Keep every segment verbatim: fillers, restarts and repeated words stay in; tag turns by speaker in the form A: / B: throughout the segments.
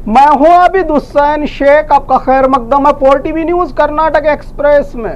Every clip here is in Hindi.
A: मैं हूं आबिद हुसैन शेख, आपका खैर मकदम है four TV news Karnataka express में।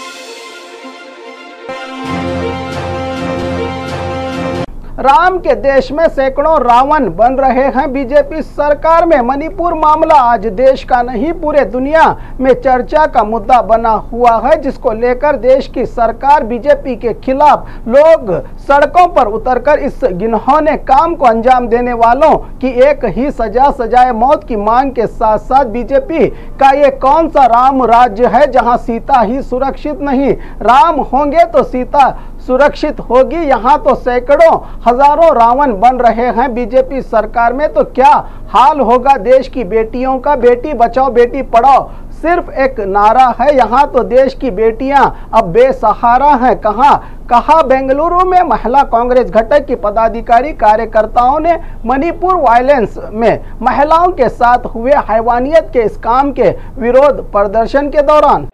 A: राम के देश में सैकड़ों रावण बन रहे हैं बीजेपी सरकार में। मणिपुर मामला आज देश का नहीं पूरे दुनिया में चर्चा का मुद्दा बना हुआ है, जिसको लेकर देश की सरकार बीजेपी के खिलाफ लोग सड़कों पर उतरकर इस घिनौने काम को अंजाम देने वालों की एक ही सजा सजाए मौत की मांग के साथ साथ बीजेपी का ये कौन सा राम राज्य है जहां सीता ही सुरक्षित नहीं। राम होंगे तो सीता सुरक्षित होगी, यहाँ तो सैकड़ों हजारों रावण बन रहे हैं बीजेपी सरकार में, तो क्या हाल होगा देश की बेटियों का। बेटी बचाओ बेटी पढ़ाओ सिर्फ एक नारा है, यहाँ तो देश की बेटियां अब बेसहारा हैं। कहाँ कहा बेंगलुरु में महिला कांग्रेस घटक की पदाधिकारी कार्यकर्ताओं ने मणिपुर वायलेंस में महिलाओं के साथ हुए हैवानियत के इस काम के विरोध प्रदर्शन के दौरान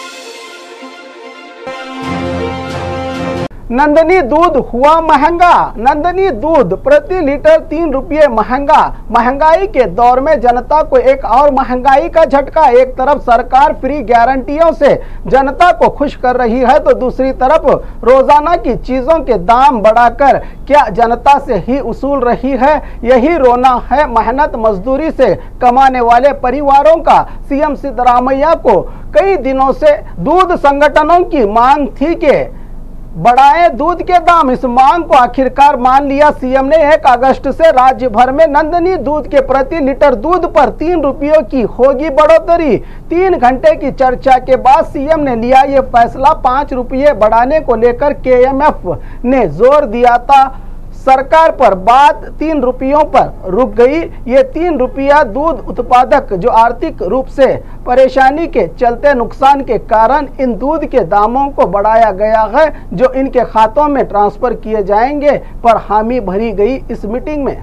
A: नंदनी दूध हुआ महंगा। नंदनी दूध प्रति लीटर तीन रुपये महंगा। महंगाई के दौर में जनता को एक और महंगाई का झटका। एक तरफ सरकार फ्री गारंटियों से जनता को खुश कर रही है, तो दूसरी तरफ रोजाना की चीजों के दाम बढ़ाकर क्या जनता से ही उसूल रही है। यही रोना है मेहनत मजदूरी से कमाने वाले परिवारों का। सीएम सिद्धरामैया को कई दिनों से दूध संगठनों की मांग थी कि बढ़ाए दूध के दाम। इस मांग को आखिरकार मान लिया सीएम ने। एक अगस्त से राज्य भर में नंदनी दूध के प्रति लीटर दूध पर तीन रुपयों की होगी बढ़ोतरी। तीन घंटे की चर्चा के बाद सीएम ने लिया ये फैसला। पाँच रुपये बढ़ाने को लेकर केएमएफ ने जोर दिया था सरकार पर, बात तीन रुपयों पर रुक गई। ये तीन रुपया दूध उत्पादक जो आर्थिक रूप से परेशानी के चलते नुकसान के कारण इन दूध के दामों को बढ़ाया गया है, जो इनके खातों में ट्रांसफर किए जाएंगे पर हामी भरी गई इस मीटिंग में।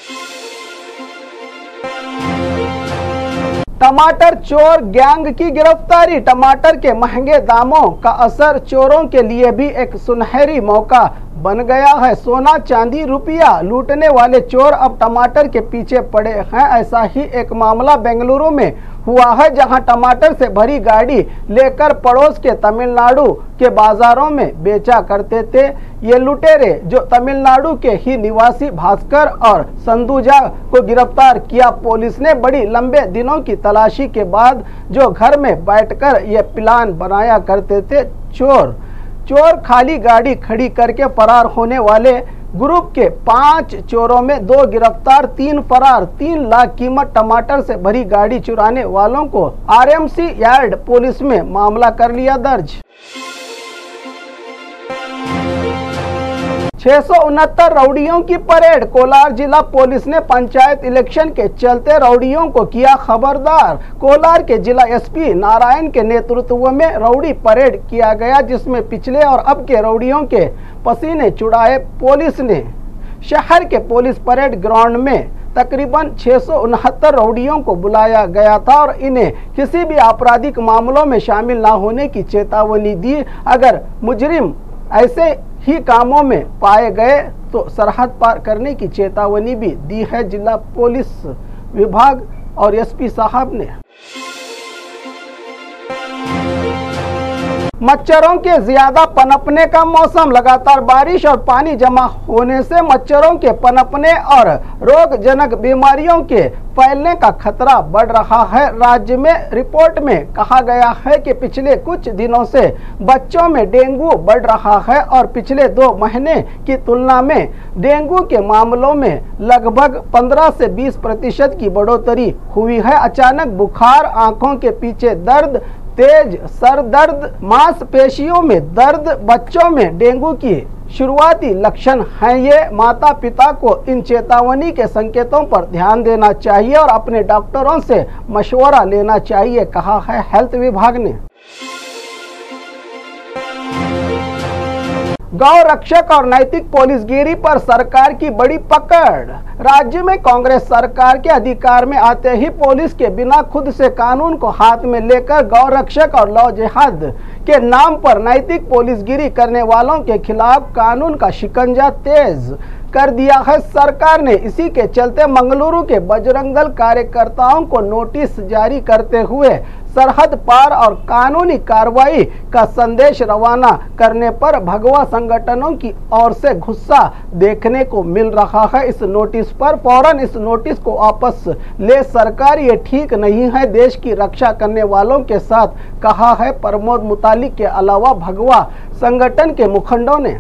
A: टमाटर चोर गैंग की गिरफ्तारी। टमाटर के महंगे दामों का असर चोरों के लिए भी एक सुनहरी मौका बन गया है। सोना चांदी रुपया लूटने वाले चोर अब टमाटर के पीछे पड़े हैं। ऐसा ही एक मामला बेंगलुरु में हुआ है, जहां टमाटर से भरी गाड़ी लेकर पड़ोस के तमिलनाडु के बाजारों में बेचा करते थे ये लुटेरे, जो तमिलनाडु के ही निवासी भास्कर और संदूजा को गिरफ्तार किया पुलिस ने। बड़ी लंबे दिनों की तलाशी के बाद जो घर में बैठकर ये प्लान बनाया करते थे चोर चोर खाली गाड़ी खड़ी करके फरार होने वाले ग्रुप के पांच चोरों में दो गिरफ्तार, तीन फरार। तीन लाख कीमत टमाटर से भरी गाड़ी चुराने वालों को आरएमसी यार्ड पुलिस में मामला कर लिया दर्ज। छह सौ उनहत्तर रौडियों की परेड। कोलार जिला पुलिस ने पंचायत इलेक्शन के चलते रौडियों को किया खबरदार। कोलार के जिला एसपी नारायण के नेतृत्व में रौडी परेड किया गया, जिसमें पिछले और अब के रौडियों के पसीने छुड़ाए पुलिस ने। शहर के पुलिस परेड ग्राउंड में तकरीबन छह सौ उनहत्तर रौडियों को बुलाया गया था और इन्हें किसी भी आपराधिक मामलों में शामिल न होने की चेतावनी दी। अगर मुजरिम ऐसे ही कामों में पाए गए तो सरहद पार करने की चेतावनी भी दी है जिला पुलिस विभाग और एसपी साहब ने। मच्छरों के ज्यादा पनपने का मौसम। लगातार बारिश और पानी जमा होने से मच्छरों के पनपने और रोगजनक बीमारियों के फैलने का खतरा बढ़ रहा है। राज्य में रिपोर्ट में कहा गया है कि पिछले कुछ दिनों से बच्चों में डेंगू बढ़ रहा है और पिछले दो महीने की तुलना में डेंगू के मामलों में लगभग पंद्रह से बीस प्रतिशत की बढ़ोतरी हुई है। अचानक बुखार, आंखों के पीछे दर्द, तेज सर दर्द, मांसपेशियों में दर्द बच्चों में डेंगू की शुरुआती लक्षण हैं। ये माता पिता को इन चेतावनी के संकेतों पर ध्यान देना चाहिए और अपने डॉक्टरों से मशवरा लेना चाहिए, कहा है हेल्थ विभाग ने। गौ रक्षक और नैतिक पुलिसगिरी पर सरकार की बड़ी पकड़। राज्य में कांग्रेस सरकार के अधिकार में आते ही पुलिस के बिना खुद से कानून को हाथ में लेकर गौ रक्षक और लौ जिहाद के नाम पर नैतिक पुलिसगिरी करने वालों के खिलाफ कानून का शिकंजा तेज कर दिया है सरकार ने। इसी के चलते मंगलुरु के बजरंग दल कार्यकर्ताओं को नोटिस जारी करते हुए सरहद पार और कानूनी कार्रवाई का संदेश रवाना करने पर भगवा संगठनों की ओर से गुस्सा देखने को मिल रहा है। इस नोटिस पर फौरन इस नोटिस को वापस ले सरकार, ये ठीक नहीं है देश की रक्षा करने वालों के साथ, कहा है प्रमोद मुतालिक के अलावा भगवा संगठन के मुखंडों ने।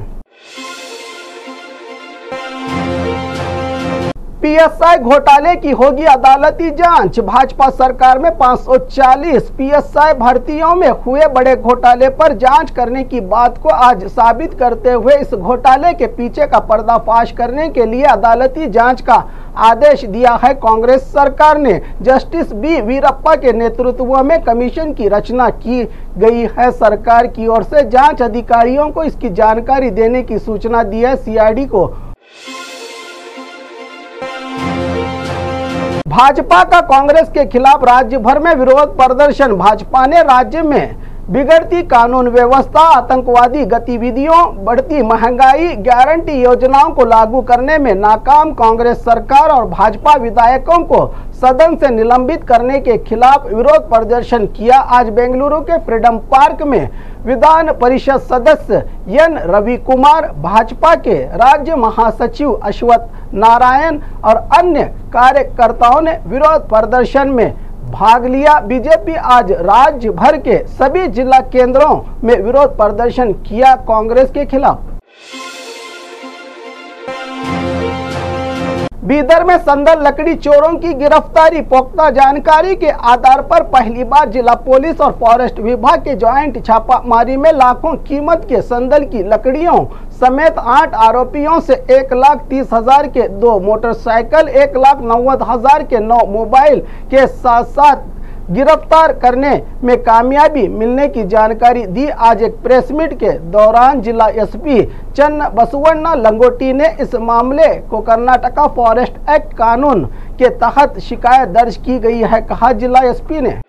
A: पीएसआई घोटाले की होगी अदालती जांच। भाजपा सरकार में पाँच सौ चालीस पीएसआई भर्तियों में हुए बड़े घोटाले पर जांच करने की बात को आज साबित करते हुए इस घोटाले के पीछे का पर्दाफाश करने के लिए अदालती जांच का आदेश दिया है। कांग्रेस सरकार ने जस्टिस बी वीरप्पा के नेतृत्व में कमीशन की रचना की गई है। सरकार की ओर से जांच अधिकारियों को इसकी जानकारी देने की सूचना दी है। सीआईडी को भाजपा का कांग्रेस के खिलाफ राज्य भर में विरोध प्रदर्शन। भाजपा ने राज्य में बिगड़ती कानून व्यवस्था, आतंकवादी गतिविधियों, बढ़ती महंगाई, गारंटी योजनाओं को लागू करने में नाकाम कांग्रेस सरकार और भाजपा विधायकों को सदन से निलंबित करने के खिलाफ विरोध प्रदर्शन किया। आज बेंगलुरु के फ्रीडम पार्क में विधान परिषद सदस्य एन रवि कुमार, भाजपा के राज्य महासचिव अश्वत्थ नारायण और अन्य कार्यकर्ताओं ने विरोध प्रदर्शन में भाग लिया। बीजेपी आज राज्य भर के सभी जिला केंद्रों में विरोध प्रदर्शन किया कांग्रेस के खिलाफ। बीदर में संदल लकड़ी चोरों की गिरफ्तारी। पुख्ता जानकारी के आधार पर पहली बार जिला पुलिस और फॉरेस्ट विभाग के ज्वाइंट छापामारी में लाखों कीमत के संदल की लकड़ियों समेत आठ आरोपियों से एक लाख तीस हजार के दो मोटरसाइकिल, एक लाख नव्वद हजार के नौ मोबाइल के साथ साथ गिरफ्तार करने में कामयाबी मिलने की जानकारी दी। आज एक प्रेस मीट के दौरान जिला एसपी चन्न बसवण्णा लंगोटी ने इस मामले को कर्नाटका फॉरेस्ट एक्ट कानून के तहत शिकायत दर्ज की गई है, कहा जिला एसपी ने।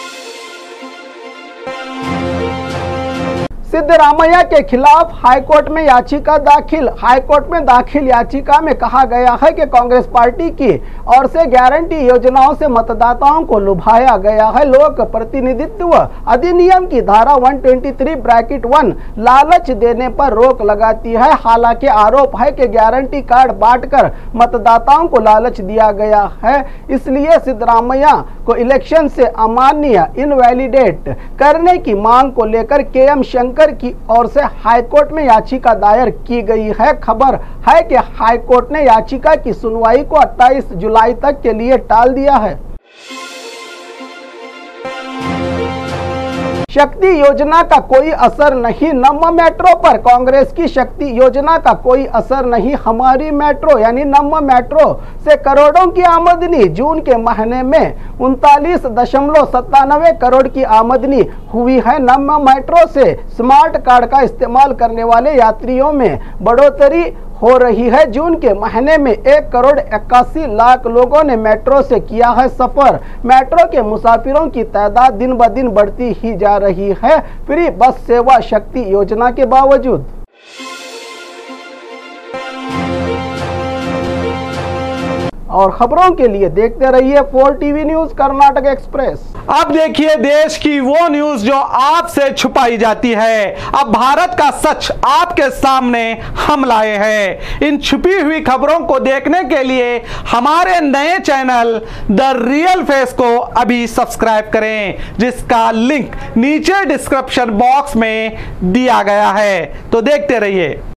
A: सिद्धरामैया के खिलाफ हाईकोर्ट में याचिका दाखिल। हाईकोर्ट में दाखिल याचिका में कहा गया है कि कांग्रेस पार्टी की ओर से गारंटी योजनाओं से मतदाताओं को लुभाया गया है। लोक प्रतिनिधित्व अधिनियम की धारा एक सौ तेईस ब्रैकेट वन लालच देने पर रोक लगाती है। हालांकि आरोप है कि गारंटी कार्ड बांटकर मतदाताओं को लालच दिया गया है, इसलिए सिद्धरामैया को इलेक्शन से अमान्य इनवैलिडेट करने की मांग को लेकर के एम शंकर की ओर से हाईकोर्ट में याचिका दायर की गई है। खबर है कि हाईकोर्ट ने याचिका की सुनवाई को अट्ठाईस जुलाई तक के लिए टाल दिया है। शक्ति योजना का कोई असर नहीं नम मेट्रो पर। कांग्रेस की शक्ति योजना का कोई असर नहीं। हमारी मेट्रो यानी नम मेट्रो से करोड़ों की आमदनी जून के महीने में उनतालीस दशमलव सत्तानवे करोड़ की आमदनी हुई है। नम मेट्रो से स्मार्ट कार्ड का इस्तेमाल करने वाले यात्रियों में बढ़ोतरी हो रही है। जून के महीने में एक करोड़ इक्यासी लाख लोगों ने मेट्रो से किया है सफर। मेट्रो के मुसाफिरों की तादाद दिन ब दिन बढ़ती ही जा रही है, फ्री बस सेवा शक्ति योजना के बावजूद। और खबरों के लिए देखते रहिए four TV news Karnataka express.
B: अब देखिए देश की वो न्यूज जो आपसे छुपाई जाती है। अब भारत का सच आपके सामने हम लाए हैं। इन छुपी हुई खबरों को देखने के लिए हमारे नए चैनल द रियल फेस को अभी सब्सक्राइब करें, जिसका लिंक नीचे डिस्क्रिप्शन बॉक्स में दिया गया है। तो देखते रहिए।